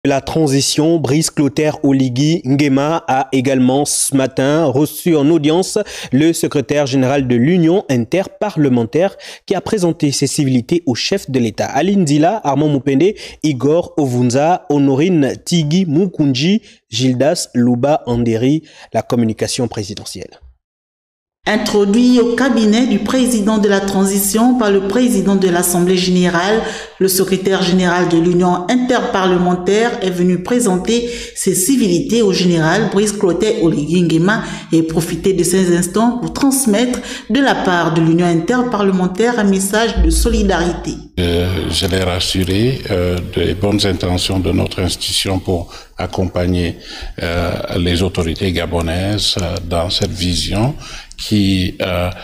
La transition, Brice Clotaire Oligui Nguema a également ce matin reçu en audience le secrétaire général de l'Union interparlementaire qui a présenté ses civilités au chef de l'État. Aline Zila, Armand Moupende, Igor Ovunza, Honorine Tigui Mukunji, Gildas Louba Anderi, la communication présidentielle. Introduit au cabinet du président de la transition par le président de l'Assemblée générale, le secrétaire général de l'Union interparlementaire est venu présenter ses civilités au général Brice Clotaire Oligui Nguema et profiter de ces instants pour transmettre de la part de l'Union interparlementaire un message de solidarité. Je l'ai rassuré des bonnes intentions de notre institution pour accompagner les autorités gabonaises dans cette vision qui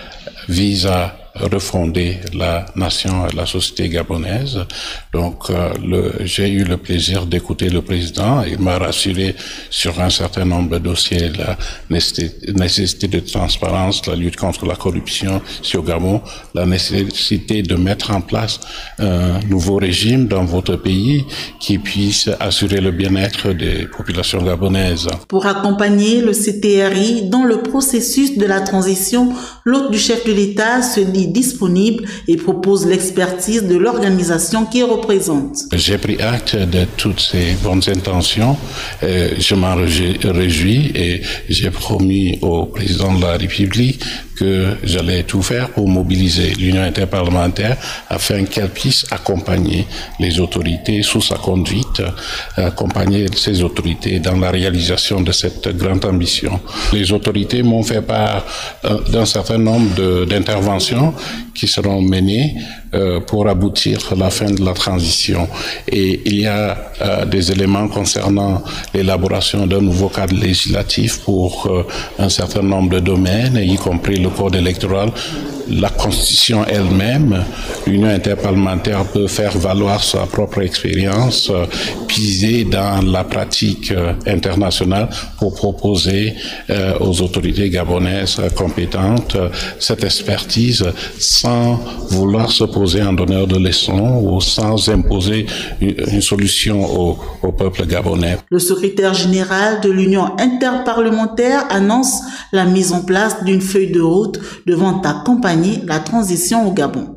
vise à refonder la nation et la société gabonaise. Donc, j'ai eu le plaisir d'écouter le président. Il m'a rassuré sur un certain nombre de dossiers, la nécessité de transparence, la lutte contre la corruption sur Gabon, la nécessité de mettre en place un nouveau régime dans votre pays qui puisse assurer le bien-être des populations gabonaises. Pour accompagner le CTRI dans le processus de la transition, l'hôte du chef de l'État se dit disponible et propose l'expertise de l'organisation qu'il représente. J'ai pris acte de toutes ces bonnes intentions. Je m'en réjouis et j'ai promis au président de la République que j'allais tout faire pour mobiliser l'Union interparlementaire afin qu'elle puisse accompagner les autorités sous sa conduite, accompagner ces autorités dans la réalisation de cette grande ambition. Les autorités m'ont fait part d'un certain nombre d'interventions qui seront menées pour aboutir à la fin de la transition. Et il y a des éléments concernant l'élaboration d'un nouveau cadre législatif pour un certain nombre de domaines, y compris le code électoral, la Constitution elle-même. L'Union interparlementaire peut faire valoir sa propre expérience, puiser dans la pratique internationale pour proposer aux autorités gabonaises compétentes cette expertise sans vouloir se poser en donneur de leçons ou sans imposer une solution au peuple gabonais. Le secrétaire général de l'Union interparlementaire annonce la mise en place d'une feuille de route devant accompagner la transition au Gabon.